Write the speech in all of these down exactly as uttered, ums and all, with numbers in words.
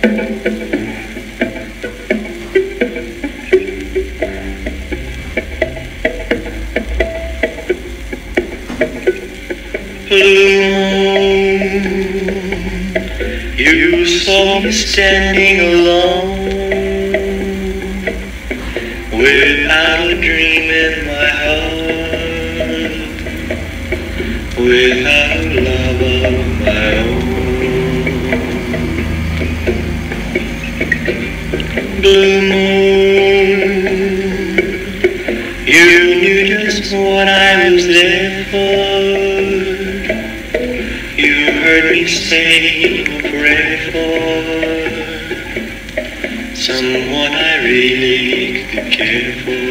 You saw me standing alone, without a dream in my heart, without a love of my own. Blue moon, you knew just what I was there for. You heard me say a prayer for someone I really could care for.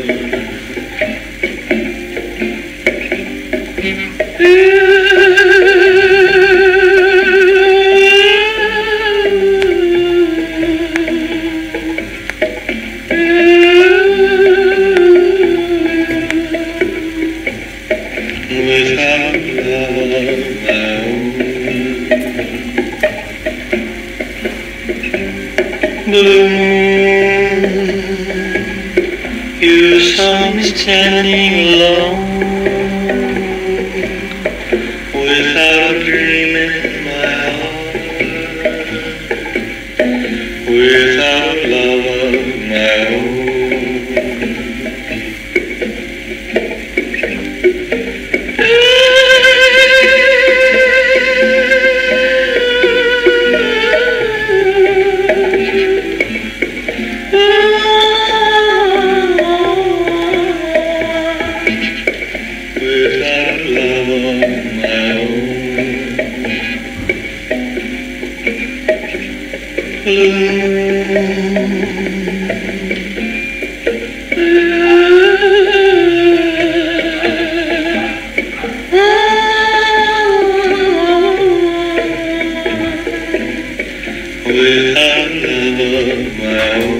Without love of my own. Blue moon, you saw me standing alone, without a dream in my heart, without love of my own. Without love of my own. Without love of my own.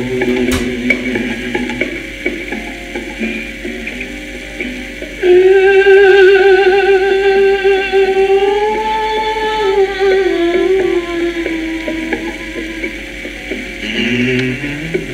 Mm-hmm.